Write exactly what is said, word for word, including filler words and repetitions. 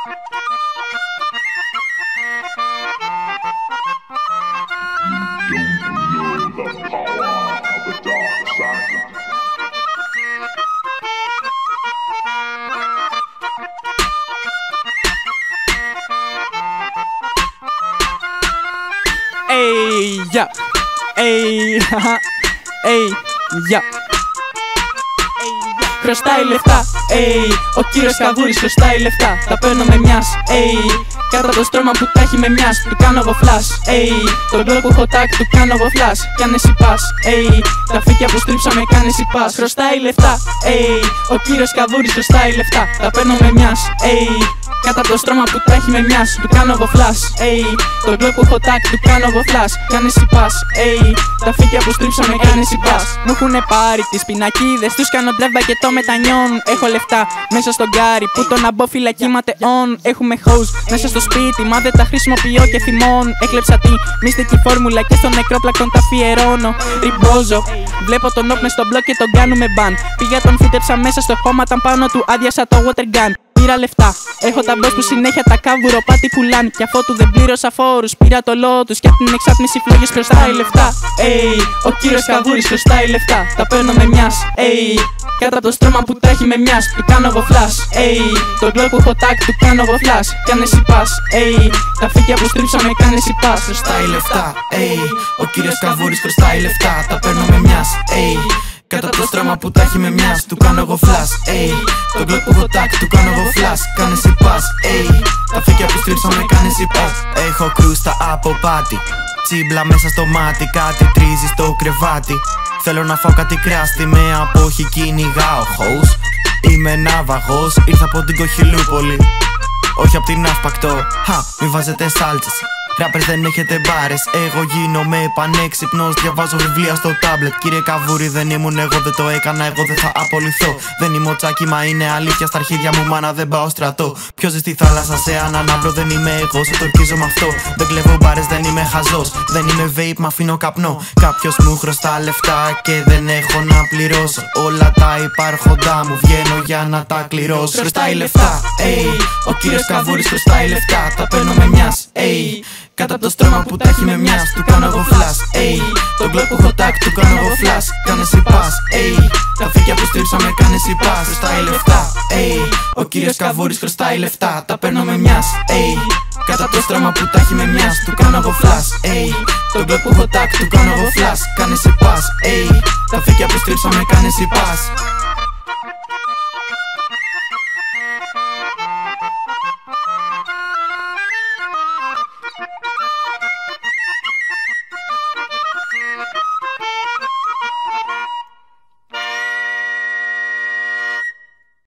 Ey, yeah, ey, haha, ey, yeah. Χρωστάει λεφτά, ey, ο κύριος Καβούρης χρωστάει λεφτά. Τα παίρνω με μιας, ey, κάτω από το στρώμα που τα έχει με μιας. Του κάνω εγώ flash, ey, τον μπλοκ που έχω τάκ, του κάνω εγώ flash. Κι αν εσύ πας, ey, τα φύκια που στρίψαμε κάνει εσύ πας. Χρωστάει λεφτά, ey, ο κύριος Καβούρης χρωστάει λεφτά. Τα παίρνω με μιας, ey, κάτω από το στρώμα που τα έχει με μιας. Του κάνω εγώ flash, ey, τον μπλοκ που έχω τάκ, του κάνω εγώ flash. Κι αν εσύ πας, ey, τα φύκια που στρίψαμε κάνει εσύ πας. Μου έχουνε πάρει τις πινακίδες, τους κάνω drive και το μετανιώνουν. Έχω λεφτά μέσα στον γκάρι που το να μπω φυλακή ματεών. Έχουμε hoes μέσα στο σπίτι, μα δεν τα χρησιμοποιώ και θυμών. Έκλεψα τη μυστική φόρμουλα και στο νεκρόπλακτον τα αφιερώνω. Ριμπόζω, βλέπω τον όπ μες στο μπλοκ και τον κάνουμε μπαν. Πήγα τον φύτεψα μέσα στο χώμα, ήταν πάνω του άδειασα το water gun. Πήρα λεφτά, έχω τα boss που συνέχεια τα κάβουρο πάτη πουλάν. Κι αφότου δεν πλήρωσα φόρους, πήρα το λότους και απ' την εξάτμιση φλόγες χρωστάει λεφτά. Ey, ο κύριος Καβούρης χρωστάει λεφτά. Τα παίρνω με μιας, ey, κάτω από το στρώμα που τα έχει με μιας. Του κάνω εγώ flash, ey, τον μπλοκ που έχω τάκ, του κάνω εγώ flash. Κι αν εσύ πας, ey, τα φύκια που στρίψαμε κάνει εσύ πας. Χρωστάει λεφτά, ey, ο κύριος Καβούρης χρωστάει λεφτά. Τα παίρνω με μιας, ey, κάτω από το στρώμα που τα έχει με μιας. Του κάνω εγώ flash, ey, τον κλοκ που έχω τάκ, του κάνω εγώ flash. Κάνε εσύ πας, ey, τα φύκια που στρίψαμε κάνε εσύ πας. Έχω κρούστα από πάτη, τσίμπλα μέσα στο μάτι, κάτι τρίζει στο κρεβάτι. Θέλω να φάω κάτι κράστη, με απόχη κυνηγάω hoes. Είμαι ναυαγός, ήρθα από την Κοχυλούπολη, όχι από την Ναύπακτο. Χα, μη βάζετε σάλτσες, ράπερς δεν έχετε μπάρες. Εγώ γίνομαι πανέξυπνος, διαβάζω βιβλία στο τάμπλετ. Κύριε Καβούρη δεν ήμουν εγώ, δεν το έκανα εγώ, δεν θα απολυθώ. Δεν είμαι ο Τσάκι, μα είναι αλήθεια στα αρχίδια μου, μάνα δεν πάω στρατό. Ποιος ζει στη θάλασσα σε αναναύρο, δεν είμαι εγώ, σε το ορκίζω με αυτό. Δεν κλέβω μπάρες, δεν είμαι χαζός, δεν είμαι vape, μ' αφήνω καπνό. Κάποιος μου χρωστά λεφτά και δεν έχω να πληρώσω. Όλα τα υπάρχοντά μου βγαίνω για να τα κληρώσω. Χρωστάει λεφτά, ey, ο κύριος Καβούρης χρωστάει λεφτά. Τα παίρνω με μιας, ey, κάτω από το στρώμα που τα έχει με μιας. Του κάνω εγώ flash, ey, τον κλοκ που έχω τάκ, του κάνω εγώ flash. Κάνε εσύ πας, ey, τα φύκια που στρίψαμε κάνε εσύ πας. Χρωστάει λεφτά, ey, ο κύριος Καβούρης χρωστάει λεφτά. Τα παίρνω με μιας, ey, κάτω από το στρώμα που τα έχει με μιας. Του κάνω εγώ flash, ey, τον κλοκ που έχω τάκ, του κάνω εγώ flash. Κάνε εσύ πας, ey, τα φύκια που στρίψαμε κάνε εσύ πας.